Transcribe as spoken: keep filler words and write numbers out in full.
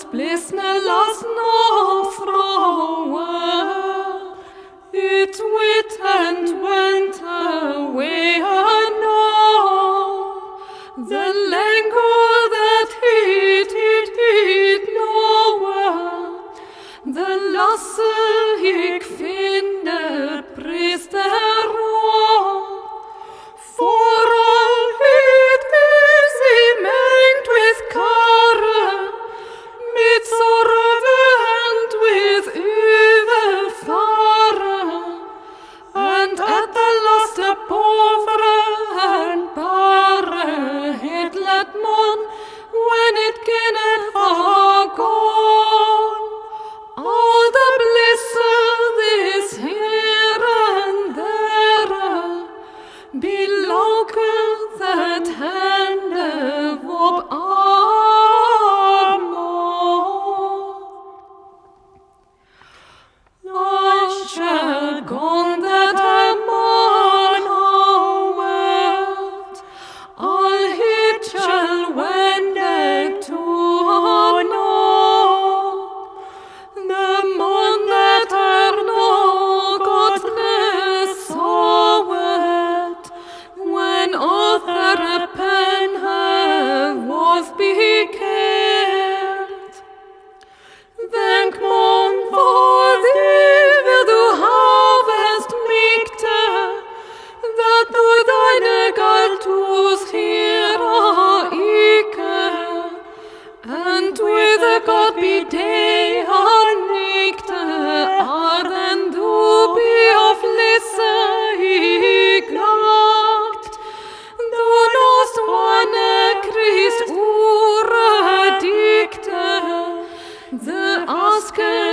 bliss ne lass noch thrower. It wit and went away anon. The languor that hit it hit nowhere. The lasse ik finde priesteron. For all it is he meant with care, mit sorrow and with evil fare. And at the last a pauvre and bare it let mon when it kenneth far gone. All the bliss this here and there belong that hand of armor. I shall gone that a man went, all he shall wend to know. The man that are no godless saw it, when other pen have was becared. Thank mon for thee du havest mikte, that du deine galtus hier ike, and with a God be day anikte, arden du be of lisse ignakt. Du nost one Christ ura dicte, the aske